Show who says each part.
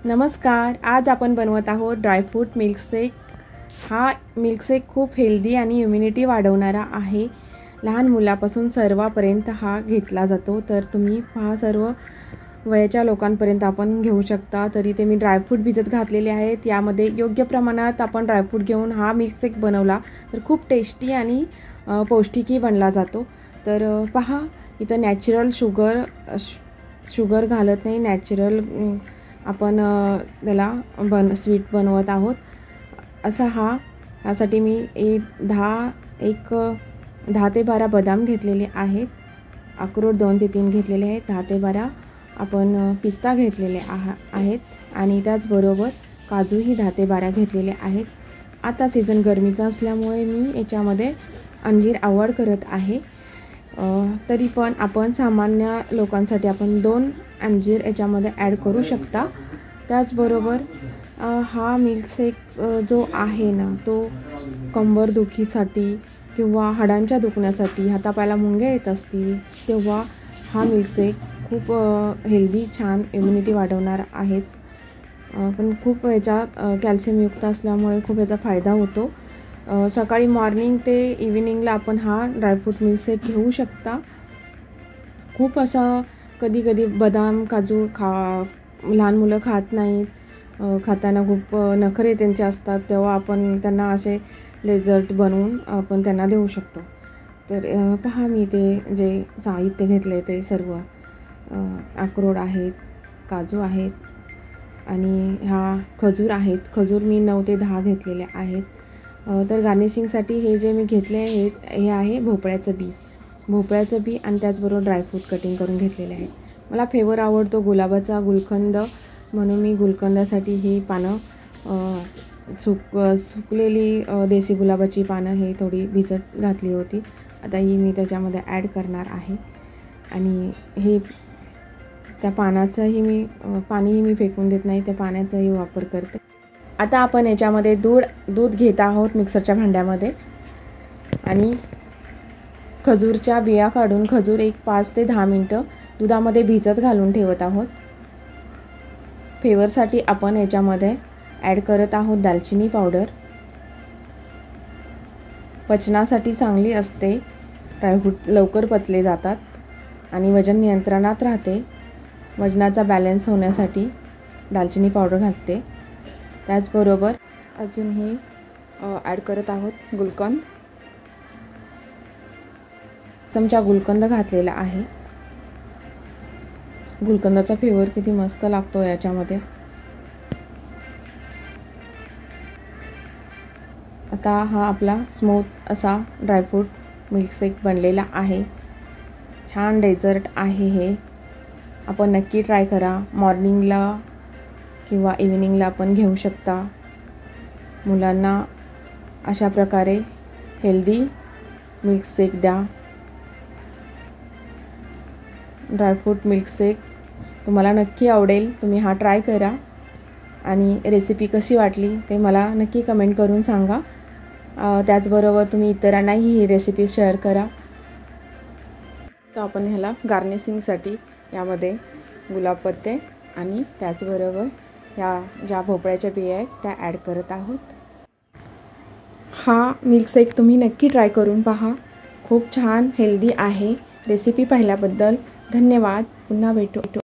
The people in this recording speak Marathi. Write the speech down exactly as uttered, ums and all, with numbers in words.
Speaker 1: नमस्कार. आज आपण बनवत आहोत ड्रायफ्रूट मिल्कशेक. हा मिल्कशेक खूप हेल्दी आणि इम्युनिटी वाढवणारा आहे. लहान मुलापासून सर्वांपर्यंत हा घेतला जातो. तर तुम्ही पहा, सर्व वयाच्या लोकांपर्यंत आपण घेऊ शकता. तरी ते मी ड्रायफ्रूट भिजत घातलेले आहेत. यामध्ये योग्य प्रमाणात आपण ड्रायफ्रूट घेऊन हा मिल्कशेक बनवला तर खूप टेस्टी आणि पौष्टिकही बनला जातो. तर पहा, इथं नॅचरल शुगर शुगर घालत नाही, नॅचरल आपण त्याला बन स्वीट बनवत आहोत. असा हा यासाठी मी एक दहा एक दहा ते बारा बदाम घेतलेले आहेत. अक्रोड दोन ते तीन घेतलेले आहेत. दहा ते बारा आपण पिस्ता घेतलेले आहा आहेत आणि त्याचबरोबर काजूही दहा ते बारा घेतलेले आहेत. आता सीझन गरमीचा असल्यामुळे मी याच्यामध्ये अंजीर अवॉइड करत आहे. तरी पण आपण सामान्य लोकांसाठी आपण दोन अंजीर याच्यामध्ये ॲड करू शकता. त्याचबरोबर हा मिल्कशेक जो आहे ना, तो कंबरदुखीसाठी किंवा हाडांच्या दुखण्यासाठी, हातापायाला मुंग्या येत असतील तेव्हा हा मिल्कशेक खूप हेल्दी, छान इम्युनिटी वाढवणार आहेच. पण खूप याच्यात कॅल्शियमयुक्त असल्यामुळे खूप याचा फायदा होतो. सकाळी मॉर्निंग ते इव्हिनिंगला आपण हा ड्रायफ्रूट मिल्कशेक घेऊ शकता. खूप असा कधी कधी बदाम काजू खा लहान मुलं खात नाहीत, खाताना खूप नखरे त्यांचे असतात, तेव्हा आपण त्यांना असे डेझर्ट बनवून आपण त्यांना देऊ शकतो. तर पहा, मी ते जे साहित्य घेतले ते सर्व अक्रोड आहेत, काजू आहेत आणि हा खजूर आहेत. खजूर मी नऊ ते दहा घेतलेले आहेत. तर गार्निशिंगसाठी हे जे मी घेतले हे हे आहे भोपळ्याचं बी भोपळ्याचं बी आणि त्याचबरोबर ड्रायफ्रूट कटिंग करून घेतलेले आहे. मला फ्लेवर आवडतो गुलाबाचा, गुलकंद, म्हणून मी गुलकंदासाठी ही पानं सुक सुकलेली देसी गुलाबाची पानं हे थोडी भिजत घातली होती. आता ही मी त्याच्यामध्ये ॲड करणार आहे आणि हे त्या पानाचंही मी पाणीही मी फेकून देत नाही, त्या पाण्याचाही वापर करते. आता आपण याच्यामध्ये दूध दूध घेत आहोत मिक्सरच्या भांड्यामध्ये आणि खजूरच्या बिया काढून खजूर एक पाच ते दहा मिनटं दुधामध्ये भिजत घालून ठेवत आहोत. फ्लेवरसाठी आपण याच्यामध्ये ॲड करत आहोत दालचिनी पावडर. पचनासाठी चांगली असते, ड्रायफ्रूट लवकर पचले जातात आणि वजन नियंत्रणात राहते. वजनाचा बॅलन्स होण्यासाठी दालचिनी पावडर घालते. त्याचबरोबर अजून हे ॲड करत आहोत गुलकंद. चमचा गुलकंद घातलेला आहे. गुलकंदाचा फ्लेवर किती मस्त लागतो याच्यामध्ये. आता हा आपला स्मूथ असा ड्रायफ्रूट मिल्कशेक बनलेला आहे. छान डेझर्ट आहे हे. आपण नक्की ट्राय करा. मॉर्निंगला किंवा इव्हिनिंगला आपण घेऊ शकता. मुलांना अशा प्रकारे हेल्दी मिल्कशेक द्या. ड्रायफ्रूट मिल्कशेक तुम्हाला नक्की आवडेल. तुम्ही हा ट्राय करा आणि रेसिपी कशी वाटली ते मला नक्की कमेंट करून सांगा. त्याचबरोबर तुम्ही इतरांनाही ही रेसिपी शेअर करा. तर आपण ह्याला गार्निशिंगसाठी यामध्ये गुलाबपत्ते आणि त्याचबरोबर ह्या ज्या भोपळ्याच्या बिया आहेत त्या ॲड करत आहोत. हा मिल्कशेक तुम्ही नक्की ट्राय करून पहा. खूप छान हेल्दी आहे. रेसिपी पाहिल्याबद्दल धन्यवाद. पुन्हा भेटू.